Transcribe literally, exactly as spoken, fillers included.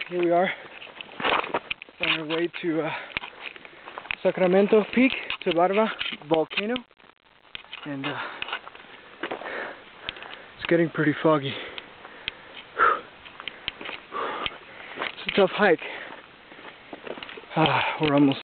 here we are on our way to uh, Sacramento Peak to Barba Volcano, and uh, it's getting pretty foggy. It's a tough hike. Ah, we're almost